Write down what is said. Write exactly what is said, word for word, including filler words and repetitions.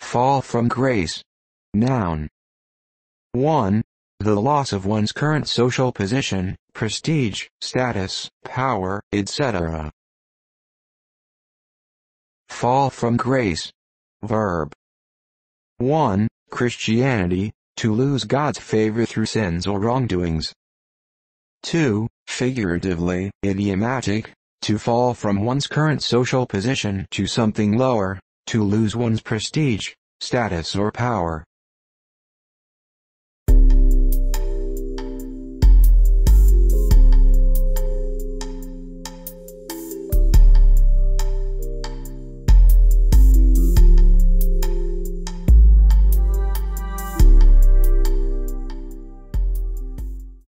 Fall from grace. Noun. one. The loss of one's current social position, prestige, status, power, et cetera. Fall from grace. Verb. one. Christianity, to lose God's favor through sins or wrongdoings. two. Figuratively, idiomatic, to fall from one's current social position to something lower, to lose one's prestige, status or power.